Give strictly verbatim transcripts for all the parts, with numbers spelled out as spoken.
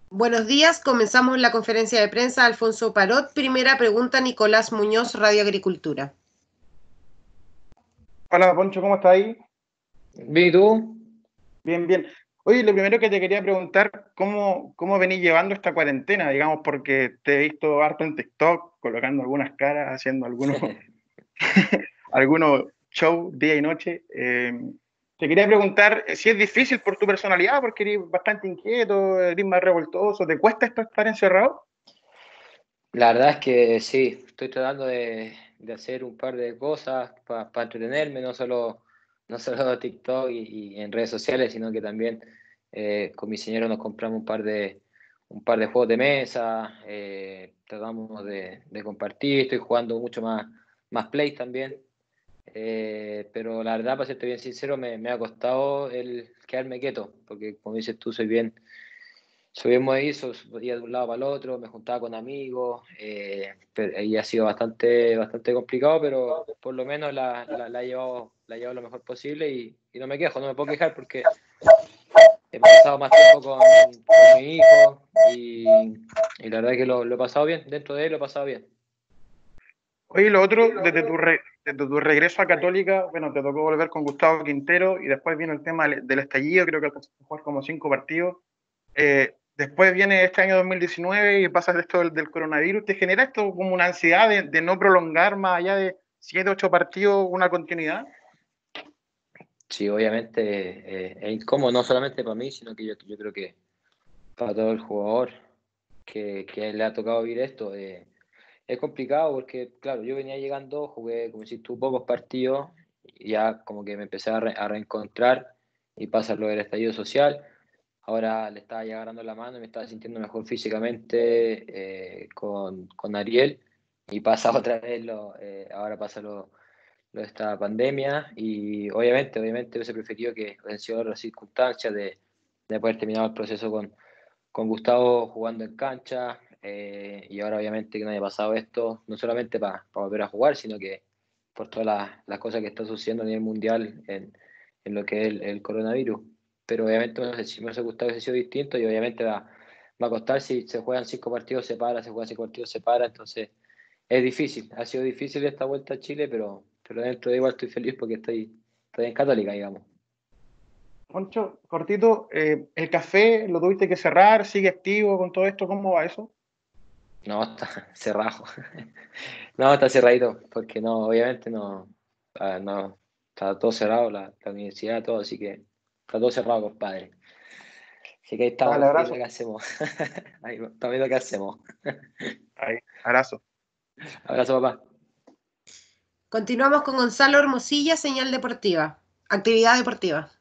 Buenos días, comenzamos la conferencia de prensa. Alfonso Parot, primera pregunta, Nicolás Muñoz, Radio Agricultura. Hola, Poncho, ¿cómo estás ahí? Bien, ¿y tú? Bien, bien. Oye, lo primero que te quería preguntar, ¿cómo, cómo venís llevando esta cuarentena? Digamos, porque te he visto harto en TikTok, colocando algunas caras, haciendo algunos, algunos shows día y noche. Eh, te quería preguntar si es difícil por tu personalidad, porque eres bastante inquieto, eres más revoltoso, ¿te cuesta esto estar encerrado? La verdad es que sí, estoy tratando de, de hacer un par de cosas para pa entretenerme, no solo, no solo TikTok y, y en redes sociales, sino que también eh, con mi señora nos compramos un par de, un par de juegos de mesa, eh, tratamos de, de compartir, estoy jugando mucho más, más Play también, eh, pero la verdad, para serte bien sincero, me, me ha costado el quedarme quieto, porque como dices tú, soy bien Subimos ahí, su- iba de un lado para el otro, me juntaba con amigos, eh, pero ahí ha sido bastante, bastante complicado, pero por lo menos la, la, la he llevado, la he llevado lo mejor posible y, y no me quejo, no me puedo quejar porque he pasado más tiempo con, con mi hijo y, y la verdad es que lo, lo he pasado bien, dentro de él lo he pasado bien. Oye, lo otro, desde tu, re- desde tu regreso a Católica, bueno, te tocó volver con Gustavo Quintero y después vino el tema del del estallido, creo que alcanzaste a jugar como cinco partidos. Eh, después viene este año dos mil diecinueve y pasa esto del, del coronavirus. ¿Te genera esto como una ansiedad de, de no prolongar más allá de siete, ocho partidos una continuidad? Sí, obviamente eh, es incómodo, no solamente para mí, sino que yo, yo creo que para todo el jugador que, que le ha tocado vivir esto. Eh, Es complicado porque, claro, yo venía llegando, jugué, como si tú, pocos partidos, y ya como que me empecé a, re- a reencontrar y pasa lo del estallido social. Ahora le estaba ya agarrando la mano y me estaba sintiendo mejor físicamente eh, con, con Ariel y pasa otra vez, lo, eh, ahora pasa lo, lo de esta pandemia y obviamente, obviamente hubiese preferido que hubiesen sido las circunstancias de, de poder terminar el proceso con, con Gustavo jugando en cancha, eh, y ahora obviamente que no haya pasado esto, no solamente para volver a jugar, sino que por todas las, las cosas que están sucediendo a nivel mundial en, en lo que es el, el coronavirus. Pero obviamente me hubiese, me hubiese gustado que hubiese sido distinto y obviamente va, va a costar si se juegan cinco partidos, se para, se juegan cinco partidos, se para, entonces es difícil, ha sido difícil esta vuelta a Chile, pero, pero dentro de igual estoy feliz porque estoy, estoy en Católica, digamos. Poncho, cortito, eh, ¿el café lo tuviste que cerrar? ¿Sigue activo con todo esto? ¿Cómo va eso? No, está cerrado. No, está cerradito, porque no, obviamente no, ah, no, está todo cerrado, la, la universidad, todo, así que está todo cerrado, compadre. Así que ahí Dale, estamos viendo abrazo. qué hacemos. Ahí estamos viendo qué hacemos. Ahí, abrazo. Abrazo, papá. Continuamos con Gonzalo Hermosilla, señal deportiva. Actividad deportiva.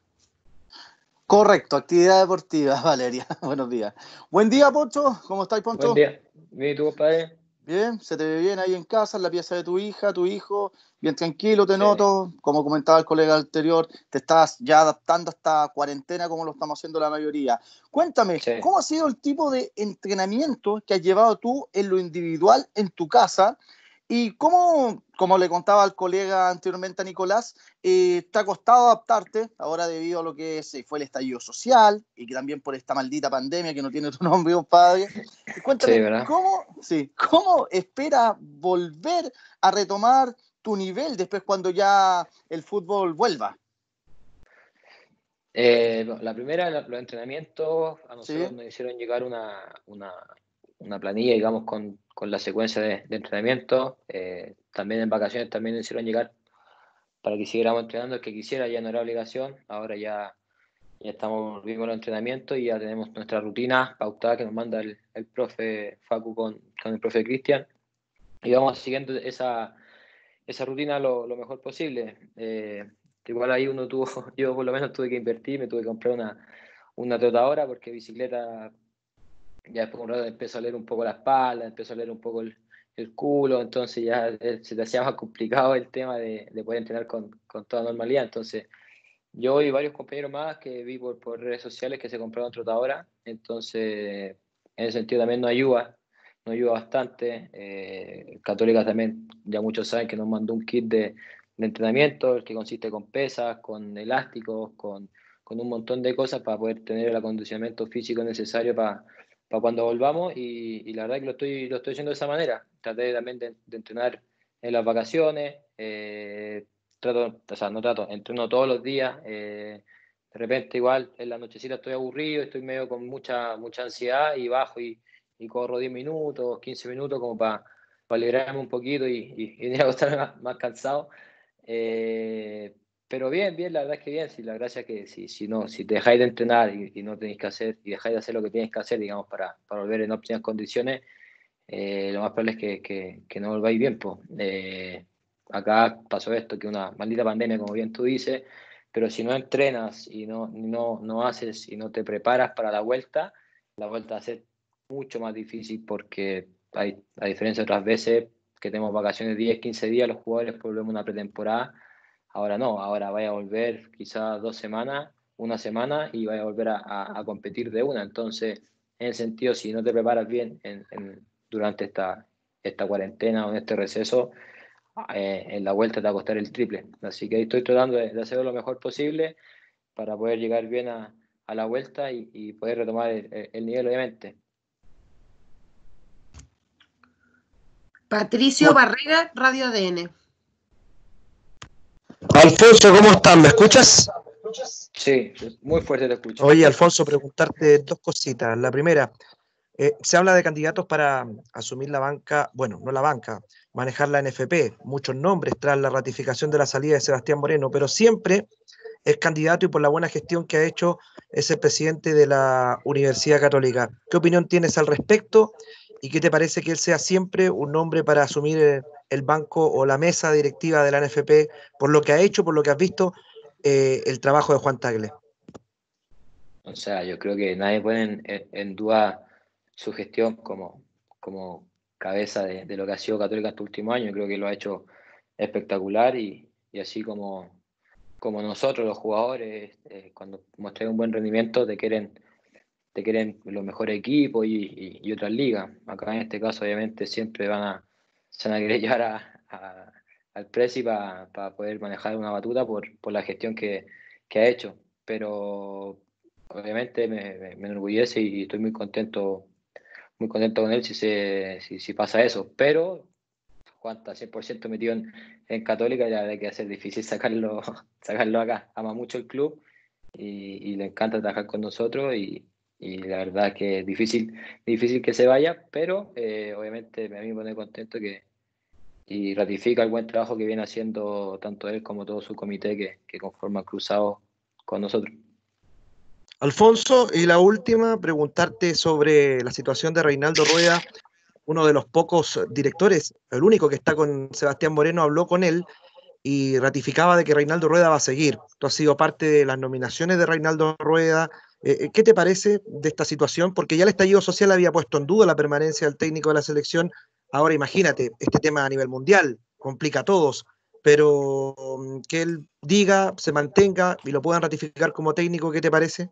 Correcto, actividad deportiva, Valeria. Buenos días. Buen día, Poncho. ¿Cómo estáis, Buen Poncho? día. Bien, ¿y tú, compadre? Bien, se te ve bien ahí en casa, en la pieza de tu hija, tu hijo. Bien tranquilo, te Sí, noto. Como comentaba el colega anterior, te estás ya adaptando a esta cuarentena como lo estamos haciendo la mayoría. Cuéntame, sí. ¿cómo ha sido el tipo de entrenamiento que has llevado tú en lo individual en tu casa? Y cómo, como le contaba al colega anteriormente a Nicolás, eh, te ha costado adaptarte ahora debido a lo que es, eh, fue el estallido social y que también por esta maldita pandemia que no tiene tu nombre, compadre. Sí, Cuéntame, ¿verdad? ¿cómo, sí, ¿cómo esperas volver a retomar tu nivel después cuando ya el fútbol vuelva? Eh, no, la primera, la- los entrenamientos, a nosotros ¿Sí? nos hicieron llegar una, una, una planilla, digamos, con, con la secuencia de, de entrenamiento. Eh, también en vacaciones también nos hicieron llegar para que siguiéramos entrenando, el que quisiera, ya no era obligación. Ahora ya, ya estamos volviendo al entrenamiento y ya tenemos nuestra rutina pautada que nos manda el, el profe Facu con, con el profe Cristian. Y vamos siguiendo esa, esa rutina lo, lo mejor posible. Eh, igual ahí uno tuvo, yo por lo menos tuve que invertir, me tuve que comprar una, una trotadora porque bicicleta ya después de un rato empezó a leer un poco la espalda, empezó a leer un poco el, el culo, entonces ya eh, se te hacía más complicado el tema de, de poder entrenar con, con toda normalidad. Entonces yo y varios compañeros más que vi por, por redes sociales que se compraron trotadora, entonces en ese sentido también nos ayuda, nos ayuda bastante. Eh, Católica también, ya muchos saben que nos mandó un kit de, de entrenamiento, el que consiste con pesas, con elásticos, con, con un montón de cosas para poder tener el acondicionamiento físico necesario para, para cuando volvamos y, y la verdad que lo estoy, lo estoy haciendo de esa manera. Traté también de, de entrenar en las vacaciones, eh, trato, o sea, no trato, entreno todos los días, eh, de repente igual en la nochecita estoy aburrido, estoy medio con mucha, mucha ansiedad y bajo y, y corro diez minutos, quince minutos como para para liberarme un poquito y, y, y ir a acostarme más, más cansado. Eh, pero bien, bien, la verdad es que bien, sí, la gracia es que si, si, no, si te dejáis de entrenar y, y no tenéis que hacer, y dejáis de hacer lo que tenéis que hacer, digamos, para, para volver en óptimas condiciones, eh, lo más probable es que, que, que no volváis bien, pues. Eh, acá pasó esto, que una maldita pandemia, como bien tú dices, pero si no entrenas y no, no, no haces y no te preparas para la vuelta, la vuelta va a ser mucho más difícil porque hay, a diferencia de otras veces que tenemos vacaciones diez, quince días, los jugadores volvemos a una pretemporada. Ahora no, ahora vaya a volver quizás dos semanas, una semana y vaya a volver a, a, a competir de una. Entonces, en el sentido, si no te preparas bien en, en, durante esta, esta cuarentena o en este receso, eh, en la vuelta te va a costar el triple. Así que estoy tratando de, de hacerlo lo mejor posible para poder llegar bien a, a la vuelta y, y poder retomar el, el nivel, obviamente. Patricio Barrera, Radio A D N. Alfonso, ¿cómo estás? ¿Me escuchas? Sí, muy fuerte te escucho. Oye, Alfonso, preguntarte dos cositas. La primera, eh, se habla de candidatos para asumir la banca, bueno, no la banca, manejar la N F P, muchos nombres tras la ratificación de la salida de Sebastián Moreno, pero siempre es candidato y por la buena gestión que ha hecho es el presidente de la Universidad Católica. ¿Qué opinión tienes al respecto? ¿Y qué te parece que él sea siempre un nombre para asumir el, el banco o la mesa directiva de la N F P por lo que ha hecho, por lo que has visto, eh, el trabajo de Juan Tagle? O sea, yo creo que nadie pone en, en duda su gestión como, como cabeza de, de lo que ha sido Católica estos últimos años. Creo que lo ha hecho espectacular y, y así como, como nosotros los jugadores, eh, cuando mostráis un buen rendimiento, te quieren, te quieren los mejores equipos y, y, y otras ligas. Acá en este caso, obviamente, siempre van a, se van a querer llevar a, a, al Presi para pa poder manejar una batuta por, por la gestión que, que ha hecho. Pero obviamente me, me, me enorgullece y estoy muy contento, muy contento con él si, se, si, si pasa eso. Pero Juan está cien por ciento metido en, en Católica y la verdad que va a ser difícil sacarlo, sacarlo acá. Ama mucho el club y, y le encanta trabajar con nosotros y, y la verdad que es difícil, difícil que se vaya, pero eh, obviamente a mí me pone contento que y ratifica el buen trabajo que viene haciendo tanto él como todo su comité que, que conforma Cruzado con nosotros. Alfonso, y la última, preguntarte sobre la situación de Reinaldo Rueda, uno de los pocos directores, el único que está con Sebastián Moreno, habló con él y ratificaba de que Reinaldo Rueda va a seguir. Tú has sido parte de las nominaciones de Reinaldo Rueda. Eh, ¿Qué te parece de esta situación? Porque ya el estallido social había puesto en duda la permanencia del técnico de la selección. Ahora imagínate, este tema a nivel mundial complica a todos, pero que él diga, se mantenga y lo puedan ratificar como técnico, ¿qué te parece?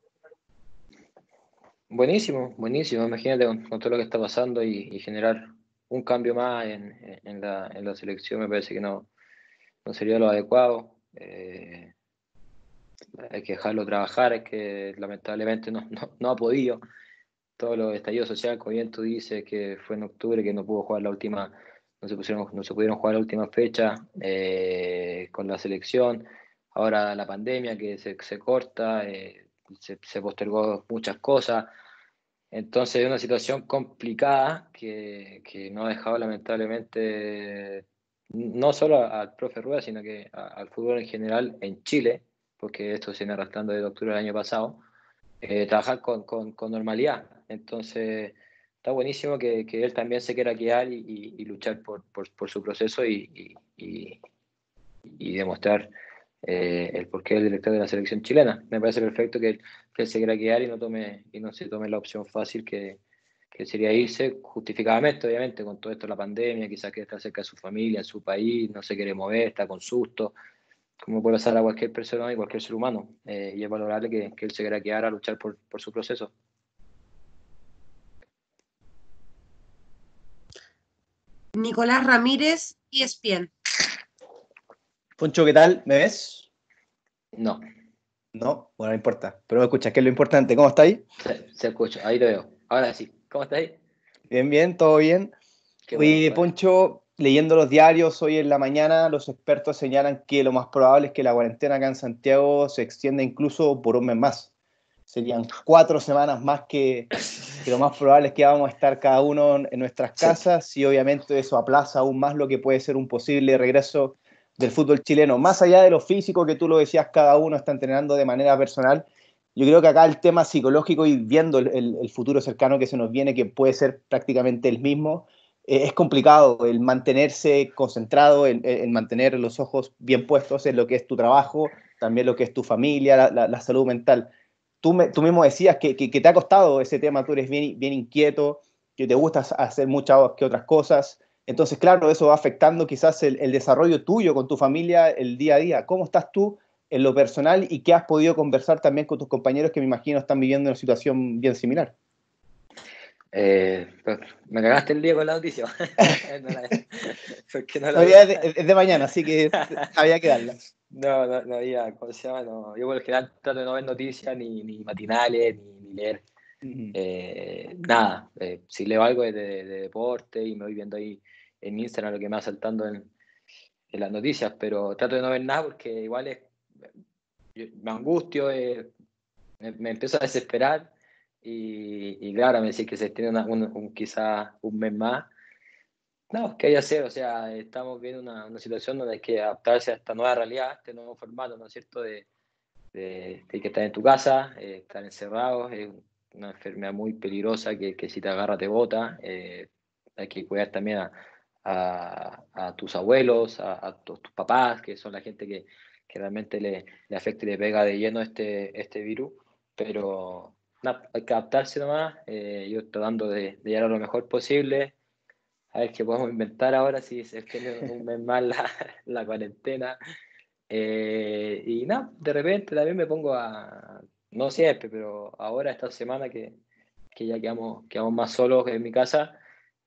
Buenísimo, buenísimo. Imagínate con, con todo lo que está pasando y, y generar un cambio más en, en, la, en la selección, me parece que no, no sería lo adecuado. Eh, hay que dejarlo trabajar, es que lamentablemente no, no, no ha podido. Todos los estallidos sociales, como bien tú dices, que fue en octubre, que no pudo jugar la última, no se, pusieron, no se pudieron jugar la última fecha eh, con la selección. Ahora la pandemia que se, se corta, eh, se, se postergó muchas cosas. Entonces es una situación complicada que, que no ha dejado lamentablemente no solo al profe Rueda, sino que a, al fútbol en general en Chile, porque esto se viene arrastrando desde octubre del año pasado, eh, trabajar con, con, con normalidad. Entonces está buenísimo que, que él también se quiera quedar y, y, y luchar por, por, por su proceso y, y, y, y demostrar eh, el porqué del director de la selección chilena. Me parece perfecto que él, que él se quiera quedar y no tome y no se tome la opción fácil que, que sería irse, justificadamente, obviamente, con todo esto de la pandemia, quizás que está cerca de su familia, en su país, no se quiere mover, está con susto, como puede pasar a cualquier persona y cualquier ser humano. Eh, y es valorable que, que él se quiera quedar a luchar por, por su proceso. Nicolás Ramírez, E S P N. Poncho, ¿qué tal? ¿Me ves? No. No, bueno, no importa. Pero me escuchas, que es lo importante. ¿Cómo está ahí? Se, se escucha, ahí lo veo. Ahora sí. ¿Cómo estáis? Bien, bien, todo bien. Qué Oye, bueno, Poncho, leyendo los diarios hoy en la mañana, los expertos señalan que lo más probable es que la cuarentena acá en Santiago se extienda incluso por un mes más. Serían cuatro semanas más que, que lo más probable es que vamos a estar cada uno en nuestras sí. casas y obviamente eso aplaza aún más lo que puede ser un posible regreso del fútbol chileno. Más allá de lo físico que tú lo decías, cada uno está entrenando de manera personal. Yo creo que acá el tema psicológico y viendo el, el, el futuro cercano que se nos viene, que puede ser prácticamente el mismo, eh, es complicado el mantenerse concentrado, el, el mantener los ojos bien puestos en lo que es tu trabajo, también lo que es tu familia, la, la, la salud mental. Tú, me, tú mismo decías que, que, que te ha costado ese tema, tú eres bien, bien inquieto, que te gusta hacer muchas que otras cosas. Entonces, claro, eso va afectando quizás el, el desarrollo tuyo con tu familia el día a día. ¿Cómo estás tú en lo personal y qué has podido conversar también con tus compañeros que me imagino están viviendo una situación bien similar? Eh, pues, me cagaste el día con la noticia. No la- porque no la Todavía vi. es de, es de mañana, así que había que darla. No, no, no había, ¿cómo se llama? No, yo por lo general trato de no ver noticias, ni, ni matinales, ni, ni leer Uh-huh. eh, nada. Eh, si leo algo es de, de deporte y me voy viendo ahí en Instagram lo que me va saltando en, en las noticias, pero trato de no ver nada porque igual es, yo me angustio, eh, me, me empiezo a desesperar y, y claro, me decís que se tiene una, un, un, quizás un mes más. No, ¿qué hay que hacer? O sea, estamos viendo una, una situación donde hay que adaptarse a esta nueva realidad, a este nuevo formato, ¿no es cierto? De, de, de que estar en tu casa, eh, estar encerrados, es una enfermedad muy peligrosa que, que si te agarra te bota. Eh, hay que cuidar también a, a, a tus abuelos, a, a tus, tus papás, que son la gente que, que realmente le, le afecta y le pega de lleno este, este virus. Pero no, hay que adaptarse nomás. Eh, yo estoy tratando de, de llegar a lo mejor posible. A ver qué podemos inventar ahora si se extiende un mes más la, la cuarentena. Eh, y nada, de repente también me pongo a, no siempre, pero ahora esta semana que, que ya quedamos, quedamos más solos en mi casa,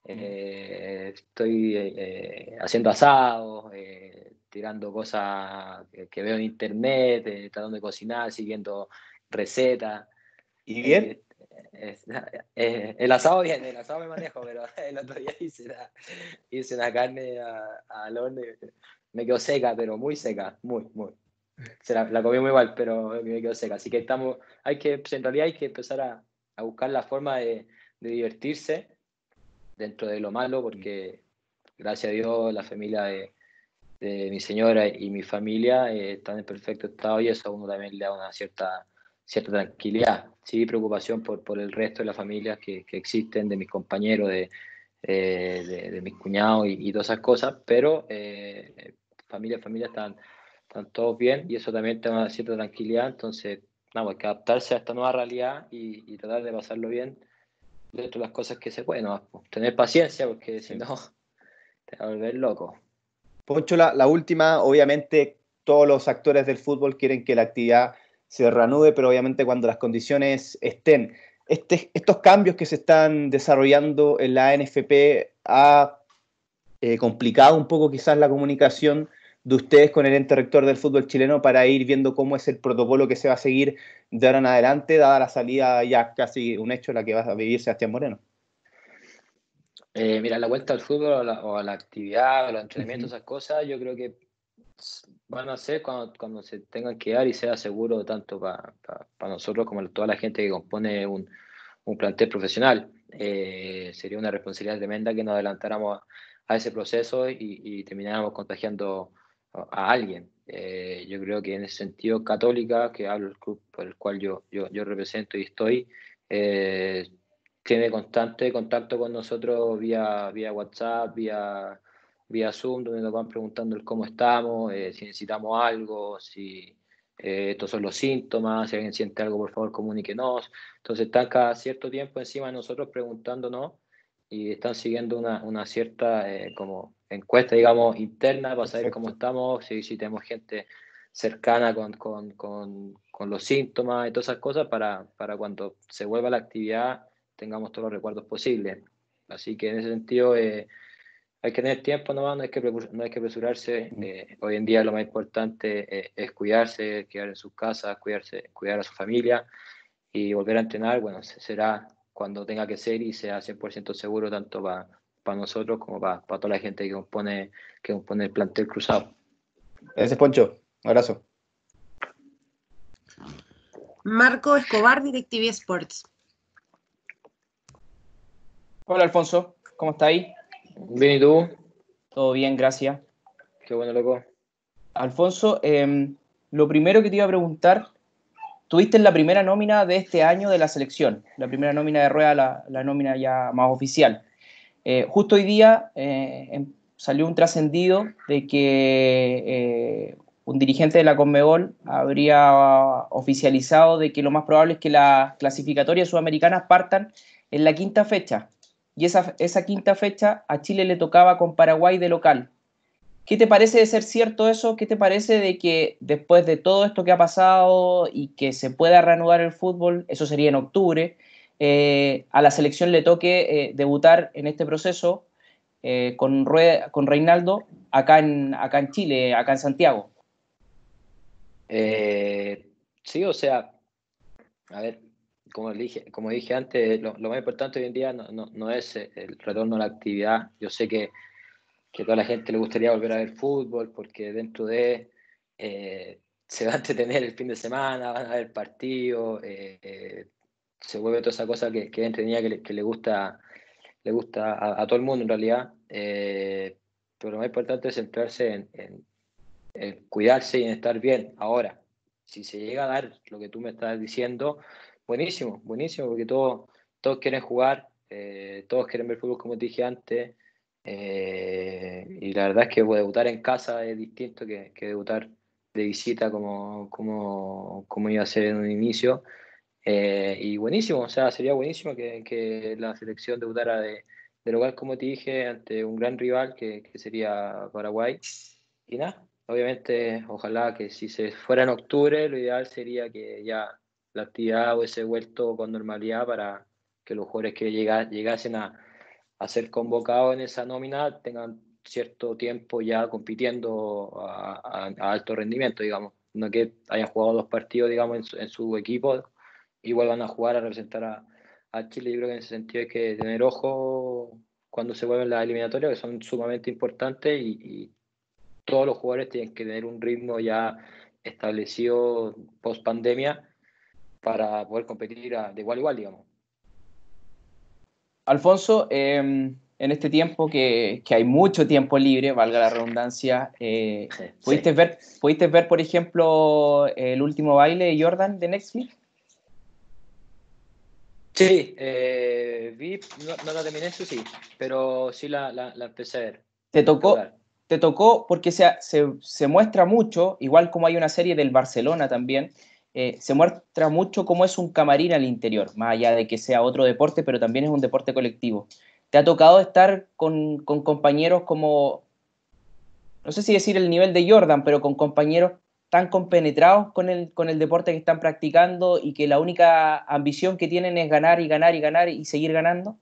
eh, estoy eh, haciendo asados, eh, tirando cosas que, que veo en internet, eh, tratando de cocinar, siguiendo recetas. ¿Y bien? Eh, es- eh, el asado bien, el asado me manejo, pero el otro día hice una, hice una carne a- al horno y me quedó seca, pero muy seca, muy, muy. Se la, la comí muy mal, pero me quedó seca. Así que estamos, hay que, pues, en realidad hay que empezar a, a buscar la forma de, de divertirse dentro de lo malo, porque gracias a Dios la familia de, de mi señora y mi familia eh, están en perfecto estado y eso a uno también le da una cierta, cierta tranquilidad. Sí, preocupación por, por el resto de las familias que, que existen, de mis compañeros, de, eh, de, de mis cuñados y, y todas esas cosas, pero eh, familia, familia están, están todos bien y eso también te da una cierta tranquilidad. Entonces, nada, hay que adaptarse a esta nueva realidad y, y tratar de pasarlo bien dentro de las cosas que se pueden, ¿no? Tener paciencia porque si Sí. no te va a volver loco. Poncho, la, la última, obviamente todos los actores del fútbol quieren que la actividad se reanude, pero obviamente cuando las condiciones estén. Este, estos cambios que se están desarrollando en la N F P ha eh, complicado un poco quizás la comunicación de ustedes con el ente rector del fútbol chileno para ir viendo cómo es el protocolo que se va a seguir de ahora en adelante, dada la salida ya casi un hecho la que va a vivir Sebastián Moreno. Eh, mira, la vuelta al fútbol o, la, o a la actividad, o los entrenamientos, Uh-huh. esas cosas, yo creo que van a ser cuando, cuando se tengan que dar y sea seguro tanto para pa, pa nosotros como toda la gente que compone un, un plantel profesional. Eh, sería una responsabilidad tremenda que nos adelantáramos a, a ese proceso y, y termináramos contagiando a, a alguien. Eh, yo creo que en ese sentido, Católica, que hablo del club por el cual yo, yo, yo represento y estoy, eh, tiene constante contacto con nosotros vía, vía WhatsApp, vía, vía Zoom, donde nos van preguntando el cómo estamos, eh, si necesitamos algo, si eh, estos son los síntomas, si alguien siente algo, por favor, comuníquenos. Entonces están cada cierto tiempo encima de nosotros preguntándonos y están siguiendo una, una cierta eh, como encuesta, digamos, interna para saber cómo Perfecto. estamos, si, si tenemos gente cercana con, con, con, con los síntomas y todas esas cosas para, para cuando se vuelva la actividad tengamos todos los recuerdos posibles. Así que en ese sentido eh, hay que tener tiempo nomás, no hay que, no hay que apresurarse. Eh, hoy en día lo más importante eh, es cuidarse, quedar en sus casas, cuidarse, cuidar a su familia y volver a entrenar, bueno, será cuando tenga que ser y sea cien por ciento seguro tanto para pa nosotros como para pa toda la gente que compone, que compone el plantel cruzado. Gracias, Poncho. Un abrazo. Marco Escobar, DirecTV Sports. Hola, Alfonso. ¿Cómo está ahí? Bien, ¿y tú? Todo bien, gracias. Qué bueno, loco. Alfonso, eh, lo primero que te iba a preguntar, tuviste la primera nómina de este año de la selección, la primera nómina de Rueda, la, la nómina ya más oficial. Eh, justo hoy día eh, salió un trascendido de que eh, un dirigente de la Conmebol habría oficializado de que lo más probable es que las clasificatorias sudamericanas partan en la quinta fecha. Y esa, esa quinta fecha a Chile le tocaba con Paraguay de local. ¿Qué te parece de ser cierto eso? ¿Qué te parece de que después de todo esto que ha pasado y que se pueda reanudar el fútbol, eso sería en octubre, eh, a la selección le toque eh, debutar en este proceso eh, con, Rueda, con Reinaldo acá en, acá en Chile, acá en Santiago? Eh, sí, o sea, a ver, como dije, como dije antes, lo, lo más importante hoy en día no, no, no es el retorno a la actividad. Yo sé que que a toda la gente le gustaría volver a ver fútbol, porque dentro de eh, se va a entretener el fin de semana, van a ver partidos, eh, eh, se vuelve toda esa cosa que, que es entretenida, que le, que le gusta, le gusta a, a todo el mundo en realidad. Eh, pero lo más importante es centrarse en, en, en cuidarse y en estar bien. Ahora, si se llega a dar lo que tú me estás diciendo, buenísimo, buenísimo, porque todos, todos quieren jugar, eh, todos quieren ver fútbol como te dije antes. Eh, y la verdad es que debutar en casa es distinto que, que debutar de visita como, como, como iba a ser en un inicio. Eh, y buenísimo, o sea, sería buenísimo que, que la selección debutara de, de local, como te dije, ante un gran rival que, que sería Paraguay. Y nada, obviamente, ojalá que si se fuera en octubre, lo ideal sería que ya la actividad hubiese vuelto con normalidad para que los jugadores que llega, llegasen a a ser convocados en esa nómina tengan cierto tiempo ya compitiendo a, a, a alto rendimiento, digamos. No que hayan jugado dos partidos, digamos, en su, en su equipo, igual van a jugar a representar a, a Chile. Yo creo que en ese sentido hay que tener ojo cuando se vuelven las eliminatorias, que son sumamente importantes y, y todos los jugadores tienen que tener un ritmo ya establecido post pandemia para poder competir a, de igual a igual, digamos. Alfonso, eh, en este tiempo que, que hay mucho tiempo libre, valga la redundancia, eh, Sí. ¿pudiste ver, ¿pudiste ver, por ejemplo, El último baile de Jordan de Netflix? Sí, eh, vi, no, no la terminé, eso sí, pero sí la, la, la empecé a ver. Te tocó, te tocó porque se, se, se muestra mucho, igual como hay una serie del Barcelona también, eh, se muestra mucho cómo es un camarín al interior, más allá de que sea otro deporte, pero también es un deporte colectivo. ¿Te ha tocado estar con, con compañeros como, no sé si decir el nivel de Jordan, pero con compañeros tan compenetrados con el, con el deporte que están practicando y que la única ambición que tienen es ganar y ganar y ganar y seguir ganando?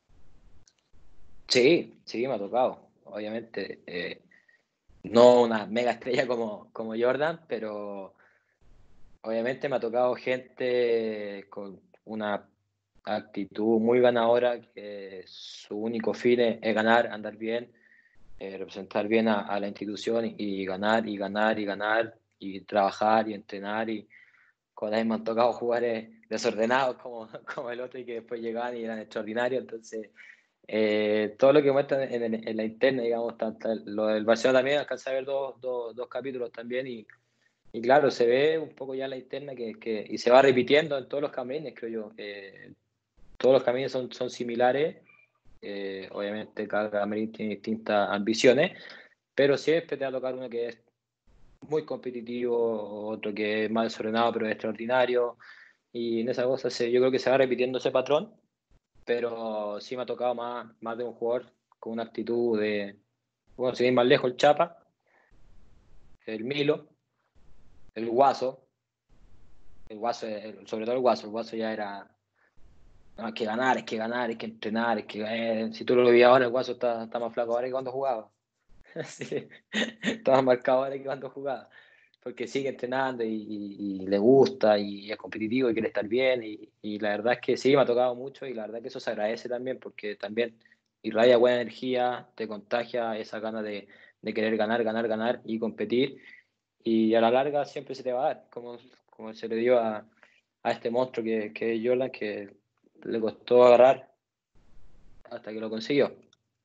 Sí, sí, me ha tocado, obviamente. Eh, no una mega estrella como, como Jordan, pero obviamente me ha tocado gente con una actitud muy ganadora, que su único fin es, es ganar, andar bien, eh, representar bien a, a la institución y, y ganar y ganar y ganar y trabajar y entrenar. Y con él me han tocado jugadores desordenados como, como el otro y que después llegaban y eran extraordinarios. Entonces, eh, todo lo que muestran en, en, en la interna, digamos, tanto lo del Barcelona también, alcancé a ver dos, dos, dos capítulos también y, y claro, se ve un poco ya en la interna que, que, y se va repitiendo en todos los camarines, creo yo. Eh, todos los camarines son, son similares, eh, obviamente cada camarín tiene distintas ambiciones, pero siempre te va a tocar uno que es muy competitivo, otro que es más desordenado pero es extraordinario, y en esa cosa se, yo creo que se va repitiendo ese patrón, pero sí me ha tocado más, más de un jugador con una actitud de, bueno, sin ir más lejos, el Chapa, el Milo, el Guaso, el Guaso, el, sobre todo el Guaso, el Guaso ya era, no, hay que ganar, hay que ganar, hay que entrenar, hay que, eh, si tú lo veías ahora, el Guaso está, está más flaco ahora que cuando jugaba. Sí, está más marcado ahora que cuando jugaba. porque sigue entrenando y, y, y le gusta y es competitivo y quiere estar bien y, y la verdad es que sí, me ha tocado mucho y la verdad que eso se agradece también porque también irradia buena energía, te contagia esa gana de, de querer ganar, ganar, ganar y competir y a la larga siempre se te va a dar, como, como se le dio a, a este monstruo que, que es Jordan, que le costó agarrar hasta que lo consiguió.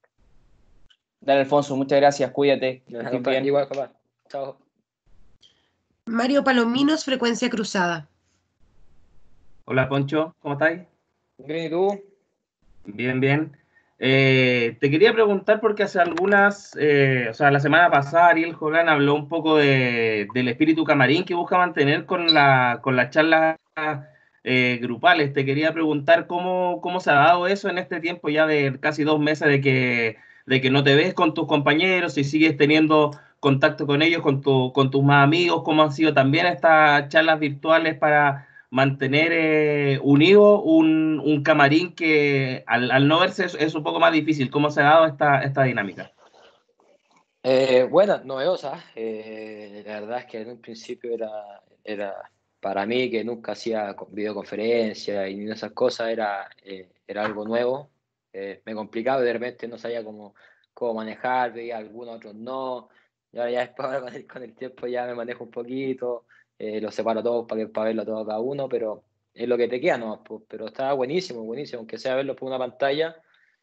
Dale, Alfonso, muchas gracias, cuídate, que estés bien. Igual, papá. Chao. Mario Palominos, Frecuencia Cruzada. Hola Poncho, ¿cómo estáis? Bien, ¿y tú? Bien, bien. Eh, te quería preguntar porque hace algunas, eh, o sea, la semana pasada Ariel Jolán habló un poco de, del espíritu camarín que busca mantener con, la, con las charlas eh, grupales. Te quería preguntar cómo, cómo se ha dado eso en este tiempo ya de casi dos meses de que, de que no te ves con tus compañeros, si sigues teniendo contacto con ellos, con, tu, con tus más amigos, cómo han sido también estas charlas virtuales para mantener eh, unido un, un camarín que al, al no verse es, es un poco más difícil. ¿Cómo se ha dado esta, esta dinámica? Eh, bueno, novedosa. Eh, la verdad es que en un principio era, era para mí que nunca hacía videoconferencia y ni esas cosas, era, eh, era algo nuevo. Eh, me complicaba y de repente no sabía cómo, cómo manejar, veía algunos, otros no. Y ahora ya después ahora con el, con el tiempo ya me manejo un poquito, eh, los separo todos para, que, para verlo todo cada uno, pero es lo que te queda, ¿no? Pues, pero está buenísimo, buenísimo, aunque sea verlo por una pantalla.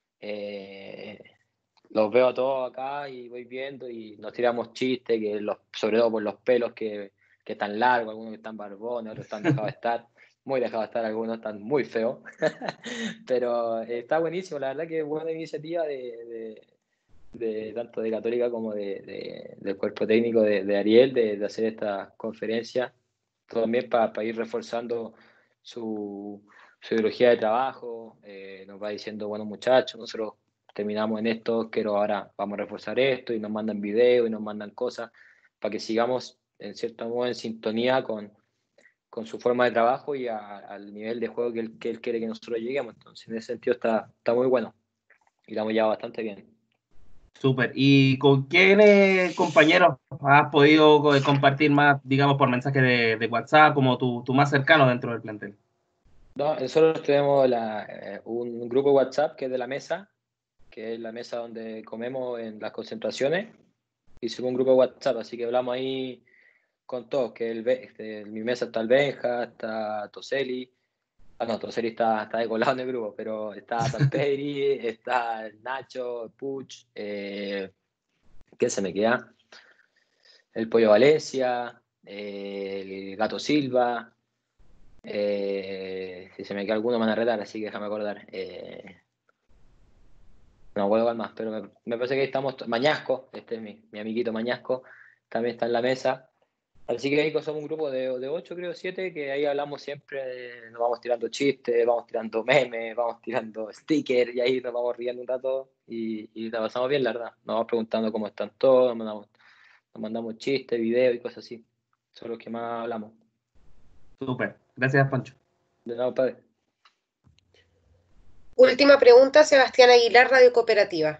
Eh, los veo a todos acá y voy viendo y nos tiramos chistes, que los, sobre todo por los pelos que, que están largos, algunos que están barbones, otros están dejados de estar, muy dejados de estar, algunos están muy feos, pero eh, está buenísimo, la verdad que es buena iniciativa de, de, de tanto de Católica como de, de, del cuerpo técnico de, de Ariel, de, de hacer esta conferencia, también para pa ir reforzando su, su ideología de trabajo, eh, nos va diciendo, bueno muchachos, nosotros terminamos en esto, quiero ahora vamos a reforzar esto y nos mandan videos y nos mandan cosas para que sigamos en cierto modo en sintonía con, con su forma de trabajo y a, al nivel de juego que él, que él quiere que nosotros lleguemos. Entonces en ese sentido está, está muy bueno y lo hemos llevado bastante bien. Súper. ¿Y con qué compañeros has podido compartir más, digamos, por mensaje de, de WhatsApp, como tu, tu más cercano dentro del plantel? No, nosotros tenemos la, eh, un grupo WhatsApp que es de la mesa, que es la mesa donde comemos en las concentraciones. Hicimos un grupo de WhatsApp, así que hablamos ahí con todos, que el, este, en mi mesa está el Benja, está Toseli, ah no, Toseli está, está de colado en el grupo, pero está Tamperi, está el Nacho, el Puch, eh, ¿qué se me queda? El Pollo Valencia, eh, el Gato Silva, eh, si se me queda alguno me van a retar, así que déjame acordar. Eh, no me acuerdo cuál más, pero me, me parece que estamos, Mañasco, este es mi, mi amiguito Mañasco, también está en la mesa. Así que ahí somos un grupo de, de ocho, creo, siete, que ahí hablamos siempre, nos vamos tirando chistes, vamos tirando memes, vamos tirando stickers, y ahí nos vamos riendo un rato y, y la pasamos bien, la verdad. Nos vamos preguntando cómo están todos, nos mandamos, nos mandamos chistes, videos y cosas así. Son los que más hablamos. Súper. Gracias, Pancho. De nada, padre. Última pregunta, Sebastián Aguilar, Radio Cooperativa.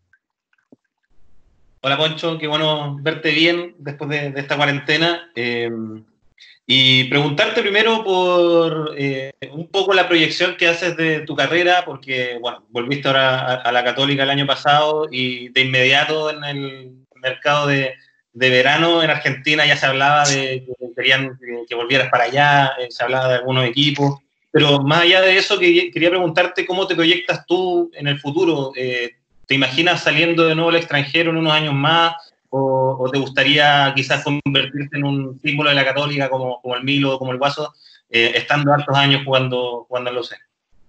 Hola Poncho, qué bueno verte bien después de, de esta cuarentena. Eh, y preguntarte primero por eh, un poco la proyección que haces de tu carrera, porque bueno, volviste ahora a, a la Católica el año pasado y de inmediato en el mercado de, de verano en Argentina ya se hablaba de que querían que, que volvieras para allá, eh, se hablaba de algunos equipos. Pero más allá de eso, que, quería preguntarte cómo te proyectas tú en el futuro. Eh, ¿Te imaginas saliendo de nuevo al extranjero en unos años más? O, ¿O te gustaría quizás convertirte en un símbolo de la Católica como, como el Milo o como el Guaso, eh, estando hartos años jugando, jugando en la U C?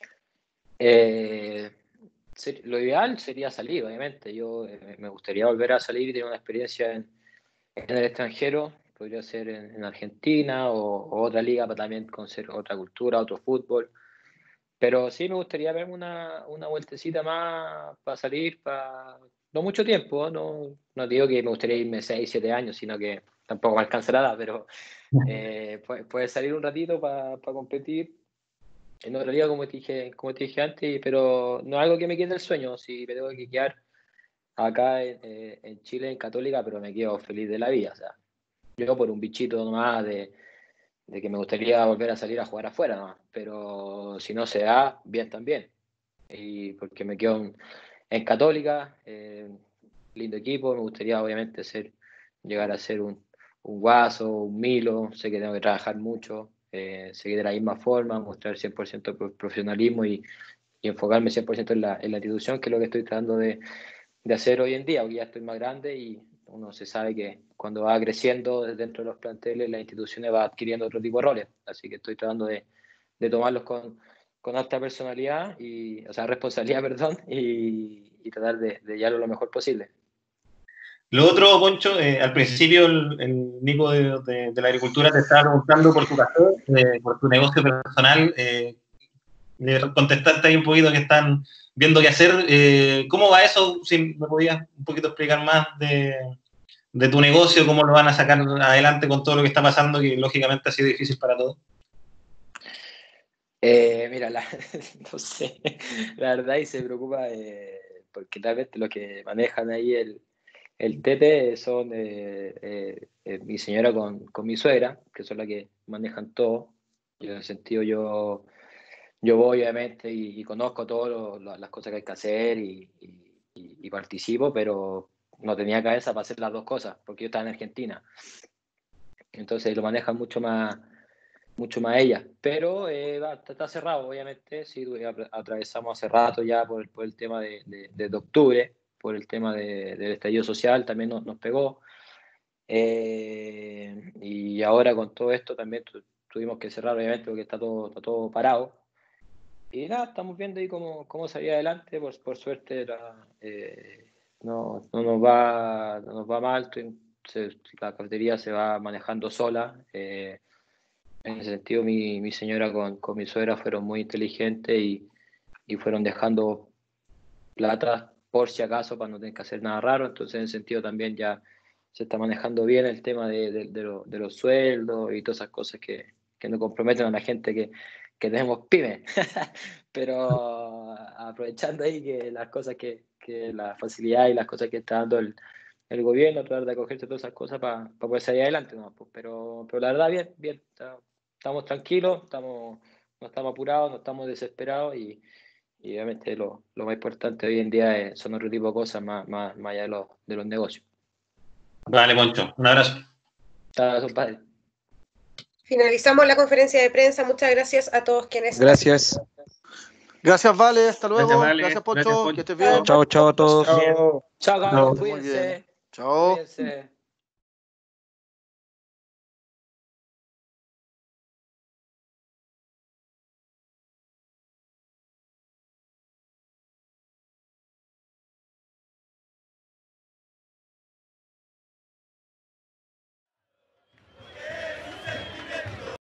Eh, lo ideal sería salir, obviamente. Yo eh, me gustaría volver a salir y tener una experiencia en, en el extranjero. Podría ser en, en Argentina o, o otra liga para también conocer otra cultura, otro fútbol. Pero sí me gustaría verme una, una vueltecita más para salir, para no mucho tiempo, no, no digo que me gustaría irme seis, siete años, sino que tampoco me alcanza la edad, pero eh, puede, puede salir un ratito para pa competir en otra liga, como te dije, como te dije antes, pero no es algo que me quede el sueño, si me tengo que quedar acá en, en Chile, en Católica, pero me quedo feliz de la vida, o sea, yo por un bichito nomás de, de que me gustaría volver a salir a jugar afuera nomás, pero si no se da, bien también, y porque me quedo en, en Católica, eh, lindo equipo, me gustaría obviamente ser, llegar a ser un, un Guaso, un Milo, sé que tengo que trabajar mucho, eh, seguir de la misma forma, mostrar cien por ciento de profesionalismo y, y enfocarme cien por ciento en la, en la institución, que es lo que estoy tratando de, de hacer hoy en día, porque ya estoy más grande y uno se sabe que cuando va creciendo dentro de los planteles, las instituciones va adquiriendo otro tipo de roles, así que estoy tratando de, de tomarlos con, con alta personalidad, y, o sea, responsabilidad, perdón, y, y tratar de, de llevarlo lo mejor posible. Lo otro, Poncho, eh, al principio el, el Nico de, de, de la agricultura te estaba preguntando por tu café, eh, por tu negocio personal. Eh, contestarte ahí un poquito que están viendo qué hacer. Eh, ¿Cómo va eso? Si me podías un poquito explicar más de, de tu negocio, cómo lo van a sacar adelante con todo lo que está pasando, que lógicamente ha sido difícil para todos. Eh, mira, la, no sé, la verdad, y se preocupa eh, porque realmente los que manejan ahí el El Tete son eh, eh, eh, mi señora con, con mi suegra, que son las que manejan todo. Yo, en ese sentido, yo, yo voy obviamente y, y conozco todas las cosas que hay que hacer y, y, y participo, pero no tenía cabeza para hacer las dos cosas, porque yo estaba en Argentina. Entonces lo manejan mucho más, mucho más ella. Pero eh, va, está, está cerrado, obviamente. Sí, atravesamos hace rato ya por, por el tema de, de, de octubre, por el tema de, del estallido social, también nos, nos pegó. Eh, y ahora con todo esto también tu, tuvimos que cerrar, obviamente, porque está todo, está todo parado. Y nada, estamos viendo ahí cómo, cómo salir adelante. Por, por suerte la, eh, no, no, nos va, no nos va mal. Se, la cafetería se va manejando sola. Eh, en ese sentido, mi, mi señora con, con mi suegra fueron muy inteligentes y, y fueron dejando plata por si acaso para no tener que hacer nada raro. Entonces, en ese sentido también ya se está manejando bien el tema de, de, de, lo, de los sueldos y todas esas cosas que, que no comprometen a la gente que, que tenemos pymes. Pero aprovechando ahí que las cosas que, que la facilidad y las cosas que está dando el, el gobierno, tratar de acogerse todas esas cosas para pa poder salir adelante, ¿no? Pero, pero la verdad, bien, bien, está, estamos tranquilos, estamos, no estamos apurados, no estamos desesperados y Y obviamente lo, lo más importante hoy en día es, son otro tipo de cosas más, más, más allá de los, de los negocios. Vale, Poncho, un abrazo. Abrazo, padre. Finalizamos la conferencia de prensa. Muchas gracias a todos quienes... Gracias. Gracias, Vale. Hasta luego. Gracias, Vale. Gracias, Poncho. Gracias, Poncho. Que estés bien. Chao, chao a todos. Chao, Chao. cabros. Cuídense. Chao. Cuídense.